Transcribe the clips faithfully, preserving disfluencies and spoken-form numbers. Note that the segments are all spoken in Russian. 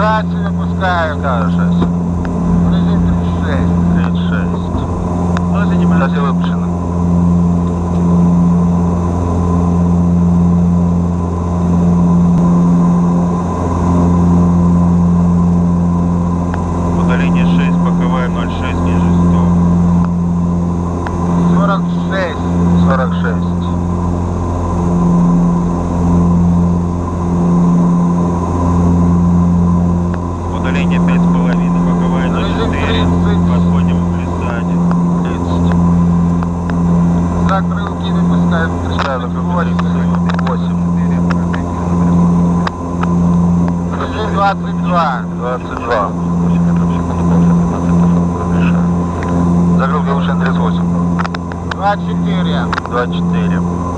трассе выпускаю. шесть. Режим тридцать шесть. тридцать шесть. Кстати, выпущено. Удаление шесть, боковая ноль шесть, ниже сто. сорок шесть. сорок шесть. Удаление пять с половиной, боковая ноль четыре. Подходим в глиссаде. тридцать. Закрылки выпускаем. восемь. Режим двадцать два. двадцать два. Закрылка выше тридцать восемь. двадцать четыре. двадцать четыре.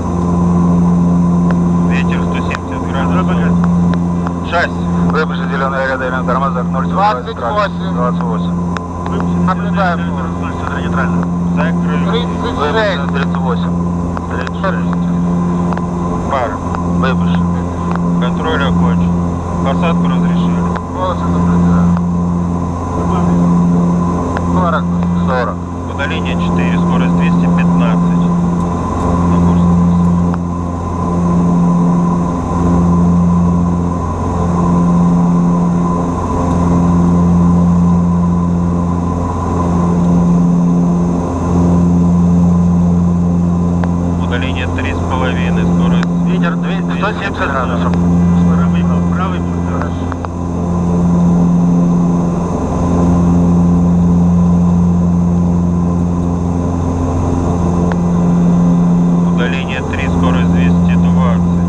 Ветер сто семьдесят градусов. Шасси. Выпущен зеленый ряд на тормозах ноль двадцать восемь. двадцать восемь. Наблюдаем. Нейтрально. Закрыл. тридцать шесть. тридцать восемь. тридцать шесть. Пара. Выпущен. Контроль окончен. Посадку разрешили. Полосы наблюдаем. сорок. сорок. Удаление четыре, скорость двести пятнадцать. На курс. Удаление три с половиной, скорость. Ветер сто семьдесят градусов. Правый, правый. Удаление три, скорость двести двадцать.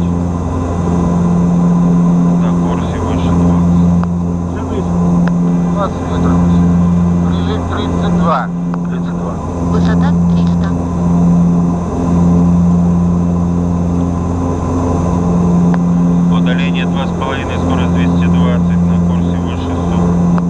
На курсе выше двадцать. двадцать метров. Режим тридцать два. тридцать два. Высота триста. Удаление два с половиной, скорость двести двадцать, на курсе выше сто.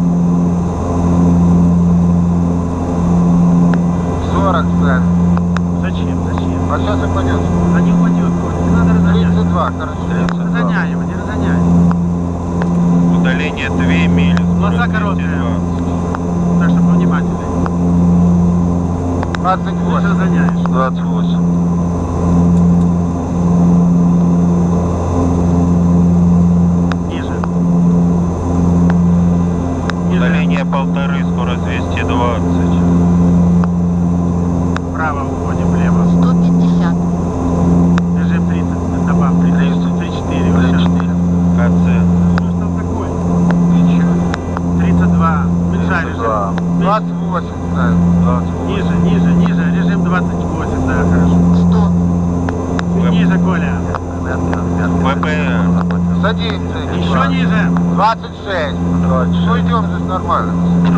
сорок, кстати. Зачем? Зачем? А сейчас упадет. Да не упадет, не надо разгонять. тридцать два, хорошо. Разгоняй его, не разгоняй. Удаление две мили, Глаза скорость короткие. двести двадцать. Так что повнимательней. двадцать Ты восемь. разгоняешь. двадцать восемь. Ниже. Удаление полторы, скорость двести двадцать. Вправо уходим, влево. сто пятьдесят. Режим тридцать. Добавь. тридцать. тридцать четыре. тридцать четыре. КЦ. Что ж там такое? Ничего. тридцать два. Уменьшай режим. двадцать восемь, кстати. двадцать восемь. Ниже, ниже, ниже. Режим двадцать восемь. Да, хорошо. сто. Ниже, Коля. ВПР. Садимся. Еще ниже. двадцать шесть. двадцать Ну шесть. идем здесь нормально.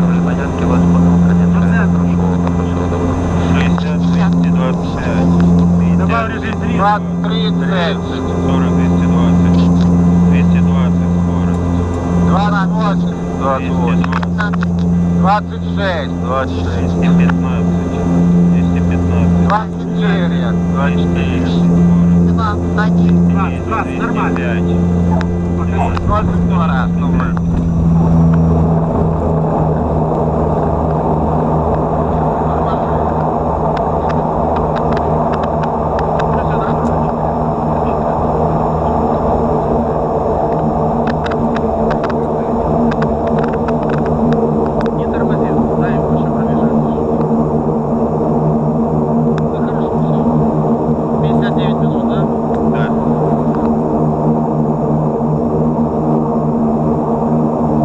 шестьдесят, двести двадцать пять. Добавь режим тридцать. двадцать тридцать. сорок, двести двадцать. двести двадцать скорость. двадцать восемь. двадцать восемь. пятнадцать. двадцать шесть. двадцать шесть. двести пятнадцать. двести пятнадцать. двадцать четыре. двадцать четыре. два. один. двадцать, двадцать, нормально. пять. двадцать два раз. Ну, Не тормози. Дай ему еще пробежать. Да хорошо, все. пятьдесят девять минут, да? Да.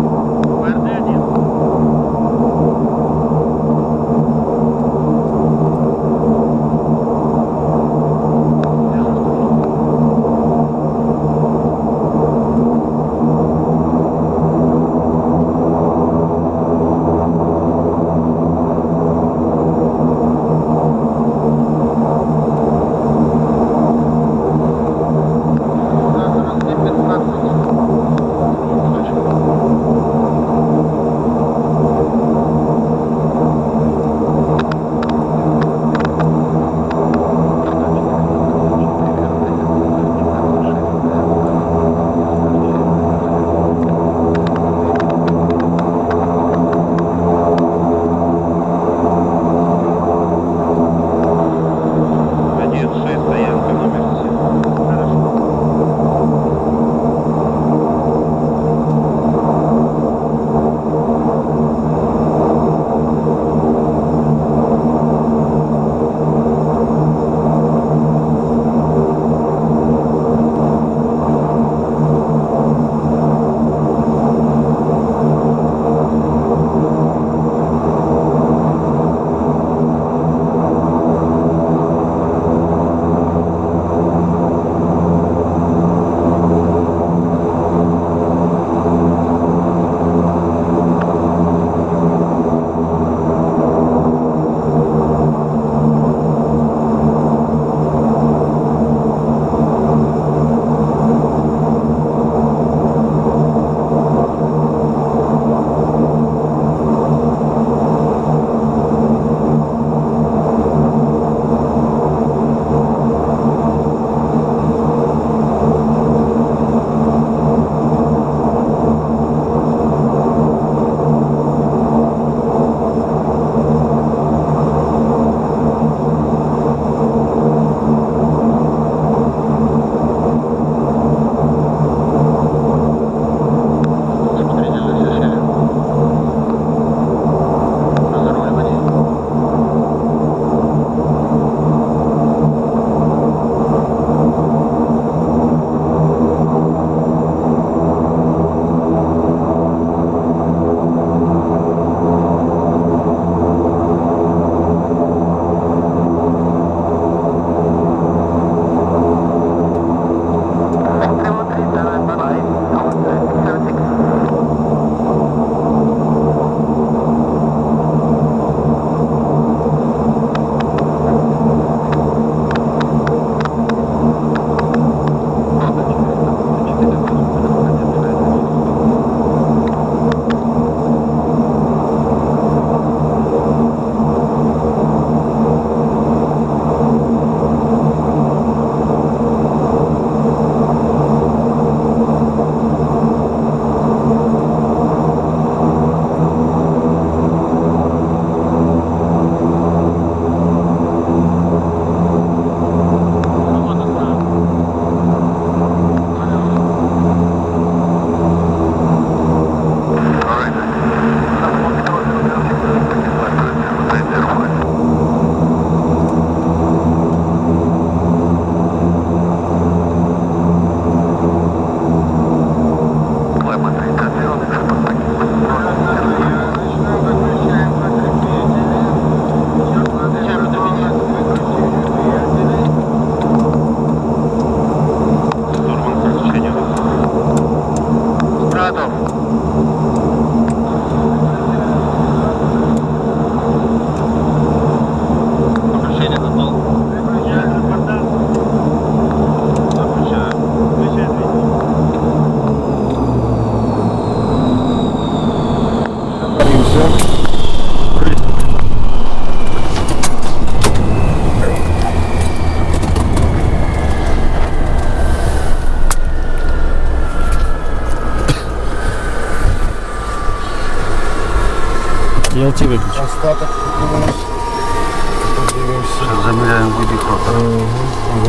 эл ти выключи. Остаток у нас. Подивимося. Сейчас замеряем выбит ротора. Угу.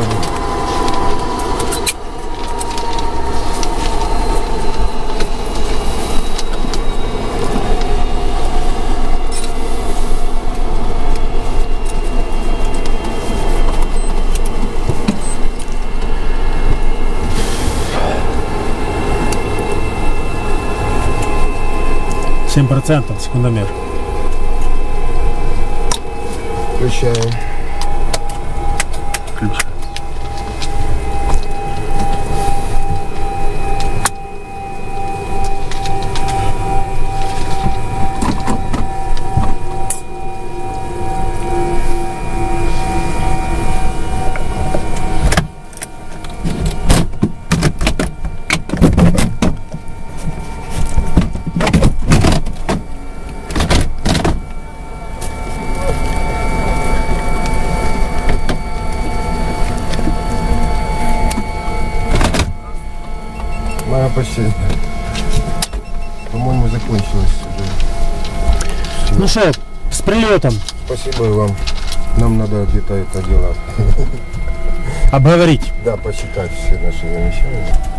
семь процентов секундомер. Включаем. Ключ. Моя почти, по-моему, закончилась уже. Ну что, с прилетом. Спасибо и вам. Нам надо где-то это дело Обговорить. Да, посчитать все наши замечания.